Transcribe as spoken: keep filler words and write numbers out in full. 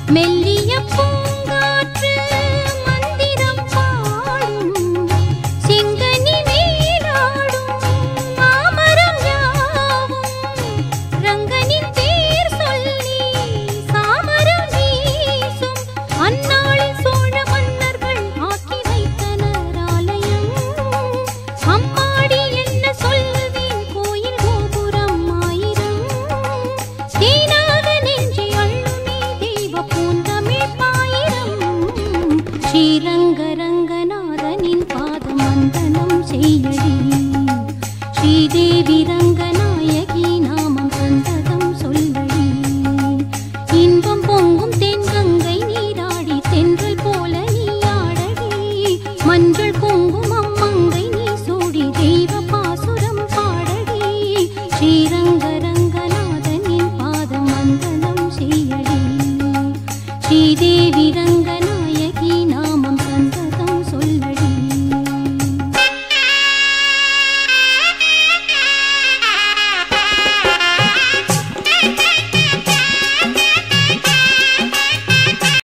மெல்லிய பூங்காற்று மந்திரம் பாடும் செங்கனி மேலாடும் மாமரம் யாவும் ரங்கனின் பேர் சொல்லி சாமரம் வீசும் அந்நாளில் சோழ மன்னர்கள் ஆக்கி வைத்தனர் ஆலயம். அம்மாடி என்ன சொல்வேன் கோயில் கோபுரம் ஆயிரம் தேனாக நெஞ்சி அள்ளுமே தெய்வ பூந்தமிழ் பாயிரம். ஸ்ரீரங்க ரங்கநாதனின் பாதம் வந்தனம் செய்யடி ஸ்ரீதேவி ரங்கநாயகி